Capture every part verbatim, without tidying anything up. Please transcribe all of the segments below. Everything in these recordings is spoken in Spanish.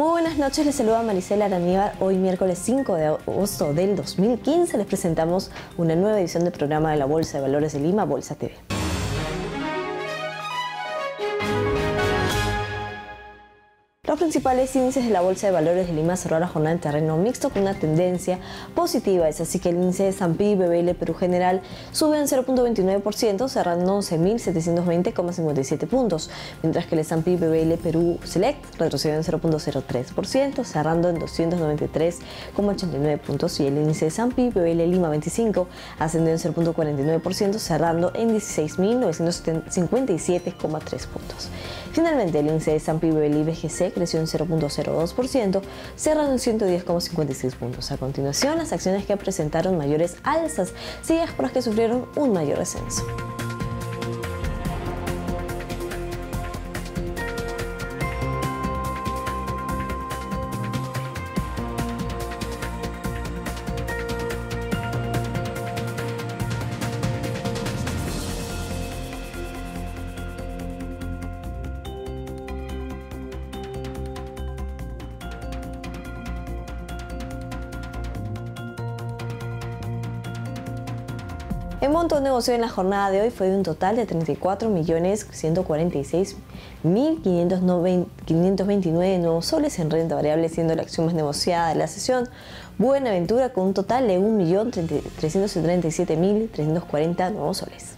Muy buenas noches, les saluda Marisela Araníbar. Hoy miércoles cinco de agosto del dos mil quince les presentamos una nueva edición del programa de la Bolsa de Valores de Lima, Bolsa T V. Los principales índices de la Bolsa de Valores de Lima cerró la jornada en terreno mixto con una tendencia positiva. Es así que el índice de S and P B V L Perú General sube en cero punto veintinueve por ciento, cerrando en once mil setecientos veinte coma cincuenta y siete puntos, mientras que el S and P B V L Perú Select retrocedió en cero punto cero tres por ciento, cerrando en doscientos noventa y tres coma ochenta y nueve puntos, y el índice de S and P B V L Lima veinticinco ascendió en cero punto cuarenta y nueve por ciento, cerrando en dieciséis mil novecientos cincuenta y siete coma tres puntos. Finalmente, el índice de S and P B V L I B G C creció en cero punto cero dos por ciento, cerrando en ciento diez coma cincuenta y seis puntos. A continuación, las acciones que presentaron mayores alzas, seguidas por las que sufrieron un mayor descenso. El monto de negocio en la jornada de hoy fue de un total de treinta y cuatro millones ciento cuarenta y seis mil quinientos veintinueve nuevos soles en renta variable, siendo la acción más negociada de la sesión Buenaventura con un total de un millón trescientos treinta y siete mil trescientos cuarenta nuevos soles.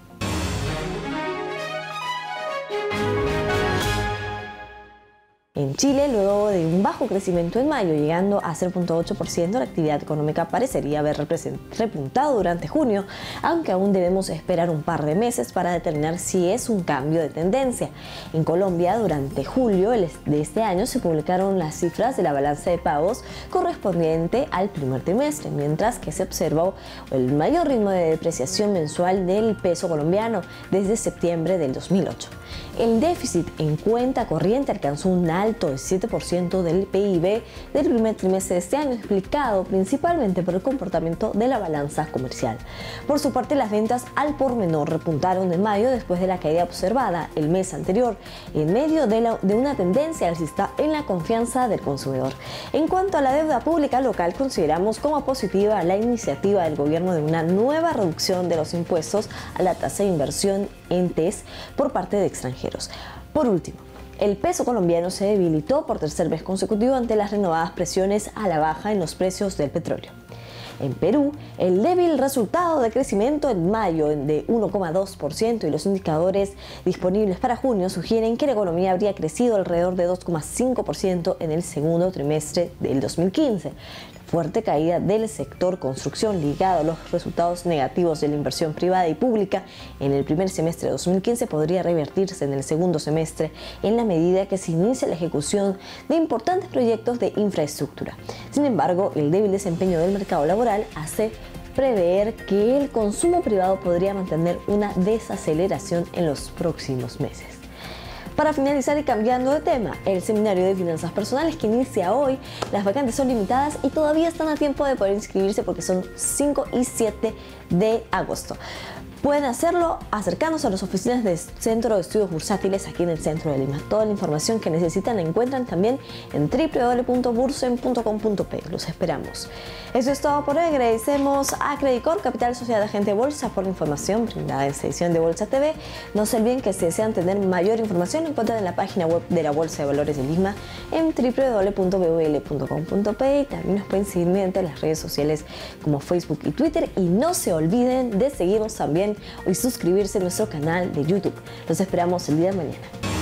En Chile, luego de un bajo crecimiento en mayo, llegando a cero punto ocho por ciento, la actividad económica parecería haber repuntado durante junio, aunque aún debemos esperar un par de meses para determinar si es un cambio de tendencia. En Colombia, durante julio de este año, se publicaron las cifras de la balanza de pagos correspondiente al primer trimestre, mientras que se observó el mayor ritmo de depreciación mensual del peso colombiano desde septiembre del dos mil ocho. El déficit en cuenta corriente alcanzó un alto de siete por ciento del P I B del primer trimestre de este año, explicado principalmente por el comportamiento de la balanza comercial. Por su parte, las ventas al por menor repuntaron en mayo después de la caída observada el mes anterior, en medio de, la, de una tendencia alcista en la confianza del consumidor. En cuanto a la deuda pública local, consideramos como positiva la iniciativa del gobierno de una nueva reducción de los impuestos a la tasa de inversión en T E S por parte de extranjeros. Por último, el peso colombiano se debilitó por tercer mes consecutivo ante las renovadas presiones a la baja en los precios del petróleo. En Perú, el débil resultado de crecimiento en mayo de uno coma dos por ciento y los indicadores disponibles para junio sugieren que la economía habría crecido alrededor de dos coma cinco por ciento en el segundo trimestre del dos mil quince. La fuerte caída del sector construcción ligado a los resultados negativos de la inversión privada y pública en el primer semestre de dos mil quince podría revertirse en el segundo semestre en la medida que se inicia la ejecución de importantes proyectos de infraestructura. Sin embargo, el débil desempeño del mercado laboral hace prever que el consumo privado podría mantener una desaceleración en los próximos meses. Para finalizar y cambiando de tema, el seminario de finanzas personales que inicia hoy, las vacantes son limitadas y todavía están a tiempo de poder inscribirse porque son cinco y siete de agosto. Pueden hacerlo acercándose a las oficinas del Centro de Estudios Bursátiles aquí en el centro de Lima. Toda la información que necesitan la encuentran también en w w w punto bursen punto com punto p. Los esperamos. Eso es todo por hoy. Agradecemos a Credicor, Capital Sociedad de Agente de Bolsa, por la información brindada en esta edición de Bolsa T V. No se olviden que si desean tener mayor información, encuentran en la página web de la Bolsa de Valores de Lima en w w w punto b v l punto com punto p. Y también nos pueden seguir mediante las redes sociales como Facebook y Twitter. Y no se olviden de seguirnos también y suscribirse a nuestro canal de YouTube. Los esperamos el día de mañana.